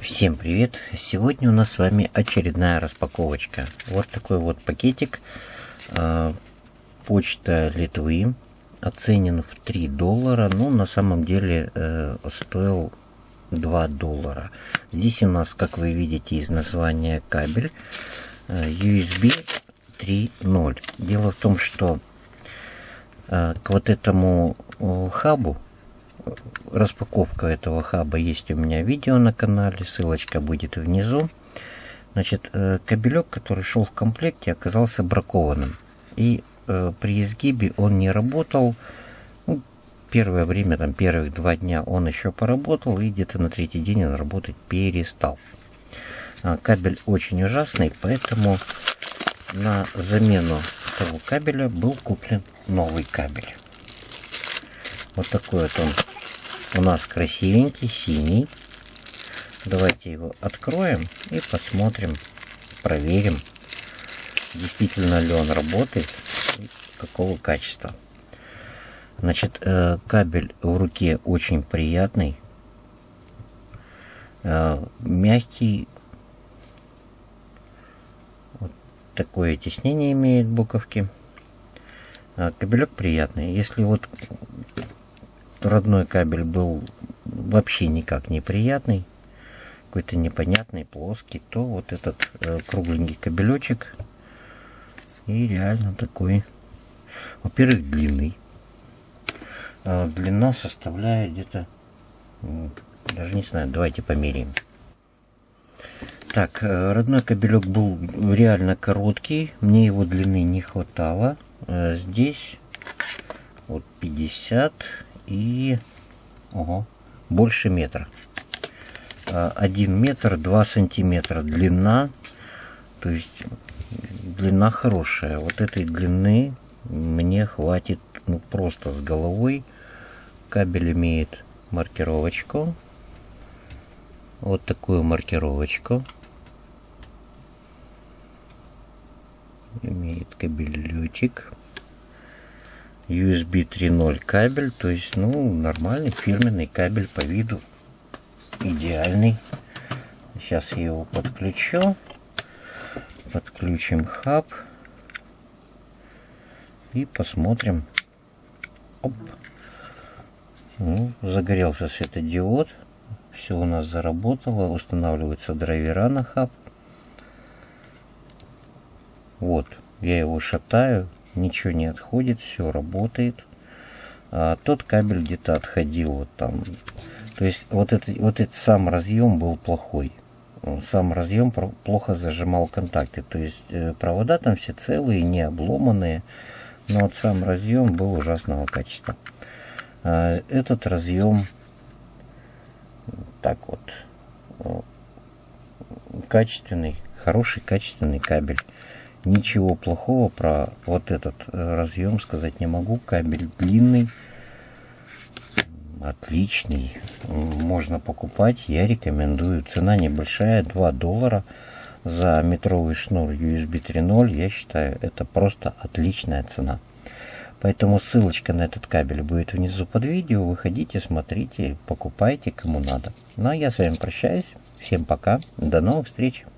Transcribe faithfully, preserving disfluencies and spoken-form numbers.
Всем привет! Сегодня у нас с вами очередная распаковочка. Вот такой вот пакетик. Почта Литвы. Оценен в три доллара. Ну, на самом деле э, стоил два доллара. Здесь у нас, как вы видите из названия, кабель э, ю эс би три ноль. Дело в том, что э, к вот этому э, хабу, распаковка этого хаба есть у меня видео на канале, ссылочка будет внизу. Значит, кабелек, который шел в комплекте, оказался бракованным. И э, при изгибе он не работал. Ну, первое время, там первых два дня он еще поработал, и где-то на третий день он работать перестал. А, кабель очень ужасный, поэтому на замену того кабеля был куплен новый кабель. Вот такой вот он у нас красивенький, синий. Давайте его откроем и посмотрим, проверим, действительно ли он работает и какого качества. Значит, э, кабель в руке очень приятный, э, мягкий. Вот такое тиснение имеет буковки. Э, кабелек приятный. Если вот родной кабель был вообще никак неприятный, какой-то непонятный, плоский, то вот этот э, кругленький кабелечек и реально такой, во-первых, длинный. Э, длина составляет где-то, э, даже не знаю, давайте померяем. Так, э, родной кабелек был реально короткий, мне его длины не хватало. Э, здесь вот пятьдесят и ого, больше метра. Один метр два сантиметра длина, то есть длина хорошая. Вот этой длины мне хватит, ну, просто с головой. Кабель имеет маркировочку, вот такую маркировочку, имеет кабелечек. ю эс би три ноль кабель, то есть, ну, нормальный фирменный кабель по виду, идеальный. Сейчас я его подключу, подключим хаб и посмотрим. Оп. Ну, загорелся светодиод, все у нас заработало, устанавливаются драйвера на хаб. Вот, я его шатаю. Ничего не отходит, все работает. А тот кабель где-то отходил вот там. То есть вот, это, вот этот сам разъем был плохой. Сам разъем плохо зажимал контакты. То есть провода там все целые, не обломанные. Но вот сам разъем был ужасного качества. А этот разъем так вот качественный, хороший качественный кабель. Ничего плохого про вот этот разъем сказать не могу. Кабель длинный, отличный, можно покупать, я рекомендую. Цена небольшая, два доллара за метровый шнур ю эс би три ноль. Я считаю, это просто отличная цена. Поэтому ссылочка на этот кабель будет внизу под видео. Выходите, смотрите, покупайте, кому надо. Ну а я с вами прощаюсь. Всем пока, до новых встреч.